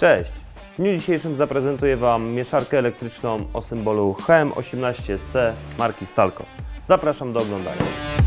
Cześć! W dniu dzisiejszym zaprezentuję Wam mieszarkę elektryczną o symbolu HM18SC marki Stalco. Zapraszam do oglądania.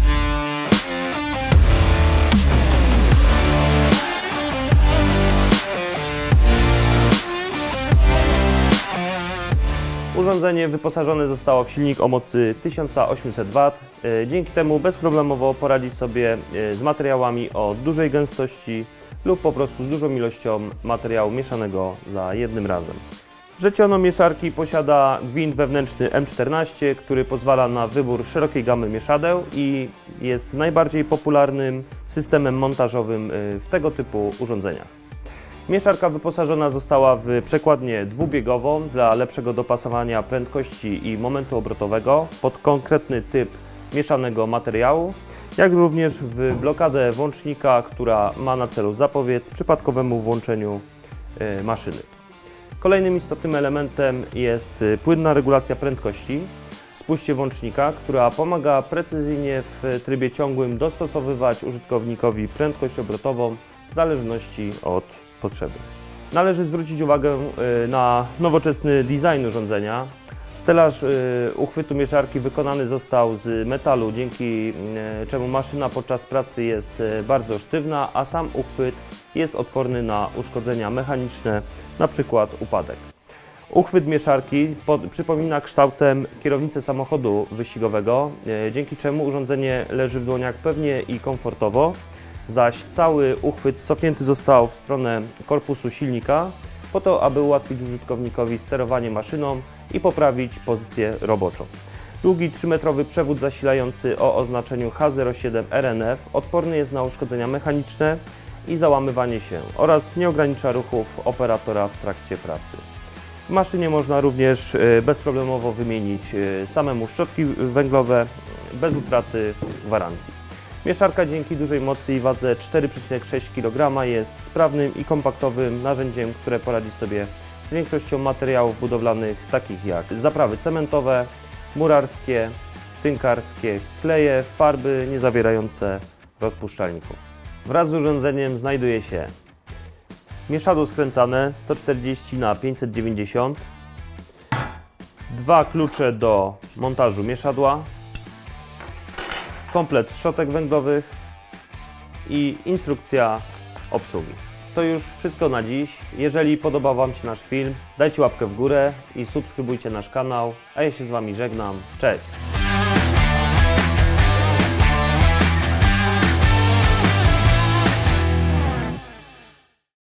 Urządzenie wyposażone zostało w silnik o mocy 1800 W. Dzięki temu bezproblemowo poradzi sobie z materiałami o dużej gęstości lub po prostu z dużą ilością materiału mieszanego za jednym razem. Wrzeciono mieszarki posiada gwint wewnętrzny M14, który pozwala na wybór szerokiej gamy mieszadeł i jest najbardziej popularnym systemem montażowym w tego typu urządzeniach. Mieszarka wyposażona została w przekładnię dwubiegową dla lepszego dopasowania prędkości i momentu obrotowego pod konkretny typ mieszanego materiału, jak również w blokadę włącznika, która ma na celu zapobiec przypadkowemu włączeniu maszyny. Kolejnym istotnym elementem jest płynna regulacja prędkości w spuście włącznika, która pomaga precyzyjnie w trybie ciągłym dostosowywać użytkownikowi prędkość obrotową w zależności od potrzeby. Należy zwrócić uwagę na nowoczesny design urządzenia. Stelaż uchwytu mieszarki wykonany został z metalu, dzięki czemu maszyna podczas pracy jest bardzo sztywna, a sam uchwyt jest odporny na uszkodzenia mechaniczne, np. upadek. Uchwyt mieszarki przypomina kształtem kierownicę samochodu wyścigowego, dzięki czemu urządzenie leży w dłoniach pewnie i komfortowo, zaś cały uchwyt cofnięty został w stronę korpusu silnika, po to, aby ułatwić użytkownikowi sterowanie maszyną i poprawić pozycję roboczą. Długi 3-metrowy przewód zasilający o oznaczeniu H07 RNF odporny jest na uszkodzenia mechaniczne i załamywanie się oraz nie ogranicza ruchów operatora w trakcie pracy. W maszynie można również bezproblemowo wymienić samemu szczotki węglowe bez utraty gwarancji. Mieszarka dzięki dużej mocy i wadze 4,6 kg jest sprawnym i kompaktowym narzędziem, które poradzi sobie z większością materiałów budowlanych, takich jak zaprawy cementowe, murarskie, tynkarskie, kleje, farby niezawierające rozpuszczalników. Wraz z urządzeniem znajduje się mieszadło skręcane 140 na 590, dwa klucze do montażu mieszadła, komplet szczotek węglowych i instrukcja obsługi. To już wszystko na dziś. Jeżeli podobał Wam się nasz film, dajcie łapkę w górę i subskrybujcie nasz kanał, a ja się z Wami żegnam. Cześć!